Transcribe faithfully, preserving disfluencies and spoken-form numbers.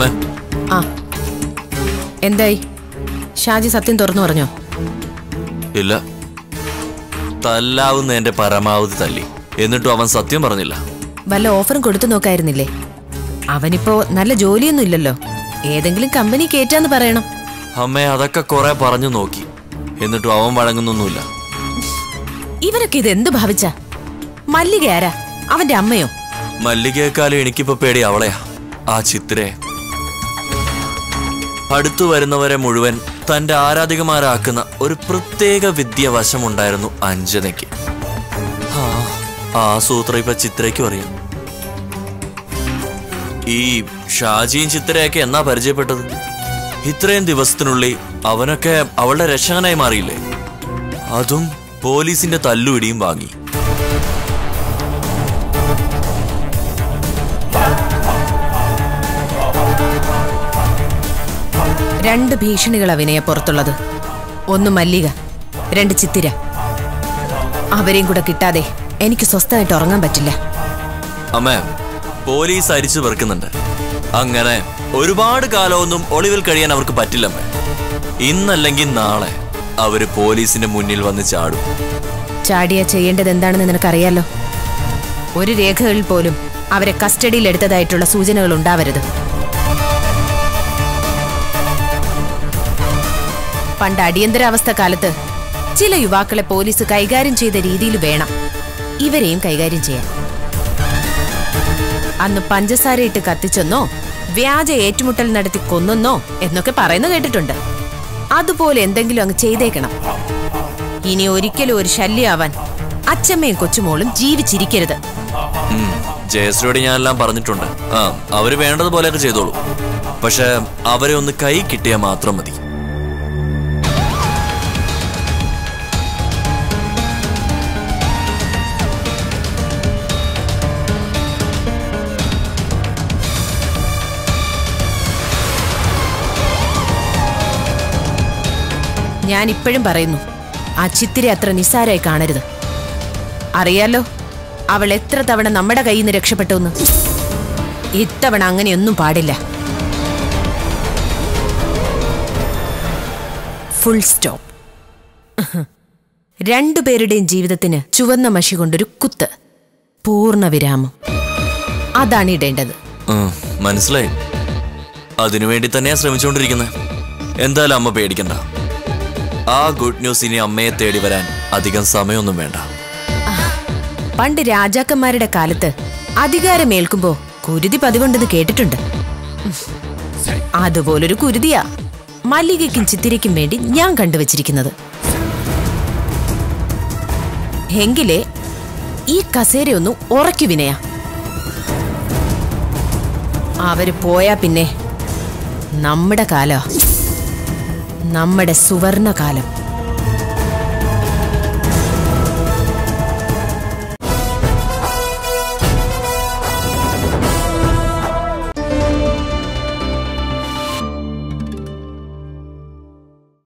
അമ്മ ആ എന്തായി? ഷാജി സത്യം തുറന്നു പറഞ്ഞോ? ഇല്ല, തല്ലാവുന്ന എന്റെ പരമാവധി തല്ലി, എന്നിട്ടും അവൻ സത്യം പറഞ്ഞില്ല. വല്ല ഓഫറും കൊടുത്തു നോക്കായിരുന്നില്ലേ? അവനിപ്പോ നല്ല ജോലിയൊന്നും ഇല്ലല്ലോ, ഏതെങ്കിലും കമ്പനി കേറ്റാന്ന് പറയണം. അമ്മേ, അതൊക്കെ കുറെ പറഞ്ഞു നോക്കി, എന്നിട്ടും അവൻ വഴങ്ങുന്നൊന്നുമില്ല. ഇവരൊക്കെ ഇത് എന്ത് ഭാവിച്ച? മല്ലിക ആരാ? അവന്റെ അമ്മയോ? മല്ലികയെക്കാളും എനിക്കിപ്പോ പേടി അവളെയാ, ആ ചിത്രയെ. അടുത്തു വരുന്നവരെ മുഴുവൻ തന്റെ ആരാധികമാരാക്കുന്ന ഒരു പ്രത്യേക വിദ്യാവശമുണ്ടായിരുന്നു അഞ്ജനയ്ക്ക്. ആ സൂത്രം ഇപ്പൊ ചിത്രയ്ക്കും അറിയാം. ഈ ഷാജിയും ചിത്രയൊക്കെ എന്നാ പരിചയപ്പെട്ടത്? ഇത്രയും ദിവസത്തിനുള്ളിൽ അവനൊക്കെ അവളുടെ രക്ഷകനായി മാറിയില്ലേ? അതും പോലീസിന്റെ തല്ലുപിടിയും വാങ്ങി. രണ്ട് ഭീഷണികൾ അവനെയാ പുറത്തുള്ളത്. ഒന്ന് മല്ലിക, രണ്ട് ചിത്തിര. അവരെയും കൂടെ കിട്ടാതെ എനിക്ക് സ്വസ്ഥമായിട്ട് ഉറങ്ങാൻ പറ്റില്ല. അമ്മേ, പോലീസ് അരിച്ചു പെറുക്കുന്നുണ്ട്. അങ്ങനെ ഒരുപാട് കാലമൊന്നും ഒളിവിൽ കഴിയാൻ അവർക്ക് പറ്റില്ലമ്മേ. ഇന്നല്ലെങ്കിൽ നാളെ അവര് പോലീസിന്റെ മുന്നിൽ വന്ന് ചാടും. ചാടിയാ ചെയ്യേണ്ടത് എന്താണെന്ന് നിനക്കറിയാലോ. ഒരു രേഖകളിൽ പോലും അവരെ കസ്റ്റഡിയിൽ എടുത്തതായിട്ടുള്ള സൂചനകൾ ഉണ്ടാവരുത്. പണ്ട് അടിയന്തരാവസ്ഥ കാലത്ത് ചില യുവാക്കളെ പോലീസ് കൈകാര്യം ചെയ്ത രീതിയിൽ വേണം ഇവരെയും കൈകാര്യം ചെയ്യാൻ. അന്ന് പഞ്ചസാരയിട്ട് കത്തിച്ചെന്നോ വ്യാജ ഏറ്റുമുട്ടൽ നടത്തി കൊന്നെന്നോ എന്നൊക്കെ പറയുന്ന കേട്ടിട്ടുണ്ട്. അതുപോലെ എന്തെങ്കിലും അങ്ങ് ചെയ്തേക്കണം. ഇനി ഒരിക്കലും ഒരു ശല്യമാവാൻ അച്ഛമ്മയും കൊച്ചുമോളും ജീവിച്ചിരിക്കരുത്. ജയശ്രീയോട് ഞാൻ എല്ലാം പറഞ്ഞിട്ടുണ്ട്. ആ അവര് വേണ്ടതുപോലെയൊക്കെ ചെയ്തോളൂ. പക്ഷെ അവരെ ഒന്ന് കൈ കിട്ടിയാൽ മാത്രം മതി. ഞാൻ ഇപ്പോഴും പറയുന്നു, ആ ചിത്തിരെ അത്ര നിസ്സാരമായി കാണരുത്. അറിയാലോ അവൾ എത്ര തവണ നമ്മുടെ കയ്യിൽ നിന്ന് രക്ഷപ്പെട്ടു എന്ന്. ഇത്തവണ അങ്ങനെയൊന്നും പാടില്ല. Full stop. രണ്ടുപേരുടെയും ജീവിതത്തിന് ചുവന്ന മഷി കൊണ്ടൊരു കുത്ത്, പൂർണ്ണ വിരാമം. അതാണ് ഇടേണ്ടത്. മനസ്സിലായി. അതിനുവേണ്ടി തന്നെയാ ശ്രമിച്ചുകൊണ്ടിരിക്കുന്നത്. എന്തായാലും അമ്മ പേടിക്കണ്ട. ആ ഗുഡ് ന്യൂസ് ഇനി അമ്മയെ തേടി വരാൻ അധികം സമയമൊന്നും വേണ്ട. പണ്ട് രാജാക്കന്മാരുടെ കാലത്ത് അധികാരമേൽക്കുമ്പോ കുരുതി പതിവുണ്ടെന്ന് കേട്ടിട്ടുണ്ട്. അതുപോലൊരു കുരുതിയാ മല്ലികയ്ക്കും ചിത്തിരയ്ക്കും വേണ്ടി ഞാൻ കണ്ടുവച്ചിരിക്കുന്നത്. എങ്കിലേ ഈ കസേരയൊന്നും ഉറക്കു വിനയാ. അവര് പോയാ പിന്നെ നമ്മുടെ കാലം, നമ്മുടെ സുവർണ കാലം.